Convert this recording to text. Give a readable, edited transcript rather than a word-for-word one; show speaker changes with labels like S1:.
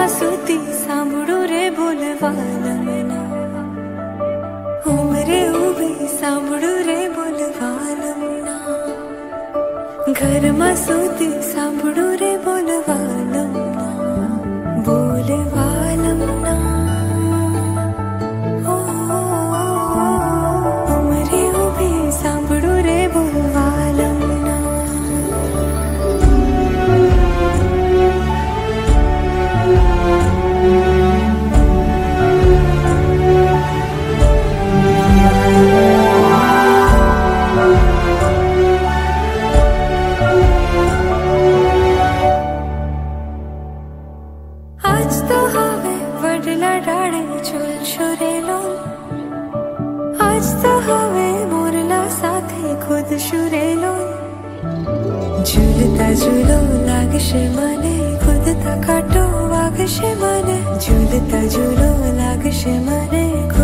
S1: સુધી સાંભળું રે બોલવાલમના ઉમરે ઉભી સાંભળું રે બોલવાલમના ઘરમાં સુધી સાંભળું રે બોલવાલમના બોલવાલમના ઉમરે ઉભી સાંભળું રે બોલવાલમના आज तो हवे वडला डाळे झूलशो रे लोल आज तो हवे मोरला साथे खुदशो रे लोल झूलता झूलो लागशे मने खुदता काटो वागशे मने झूलता झूलो लागशे मने